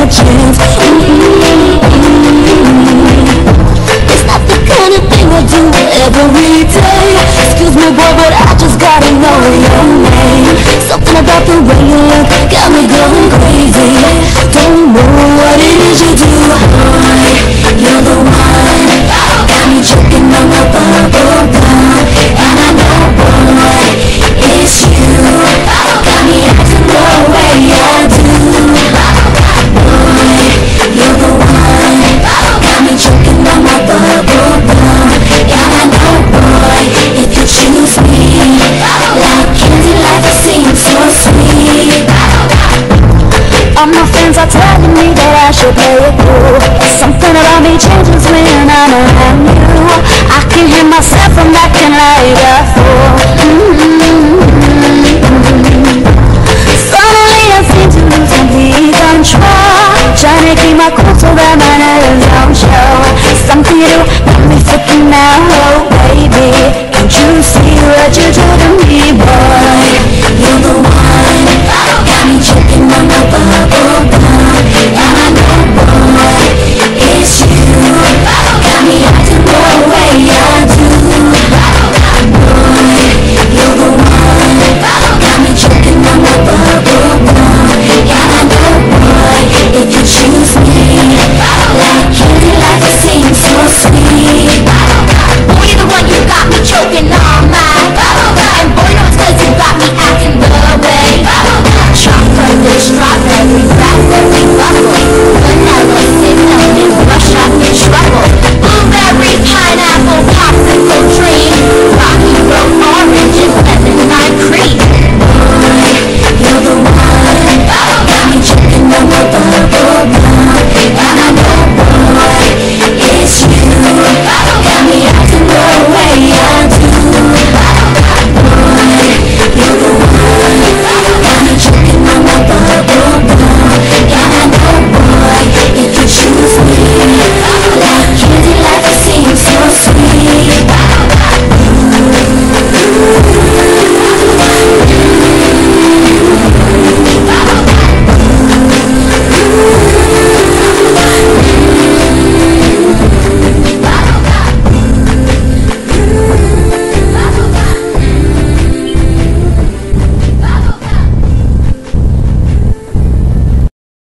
a chance. It's not the kind of thing I do every day. Excuse me boy, but I just gotta know your name. Something about the way you look got me going crazy. Don't know what it is you do, boy, you're the one. Got me choking on my bubble gum, and I know, boy, it's you. Got me acting the way I do, boy, you're the one. Got me choking on my bubble gum, and I know, boy, if you choose me, like candy, life seems so sweet. All my friends are telling me that I should play it cool. Something about me changes when I'm around you. I can hear myself from acting like a fool. Suddenly I seem to lose complete control, trying to keep my cool so that my nerves don't show. Something you do got me freaking out, oh baby. Can't you see what you do to me, boy?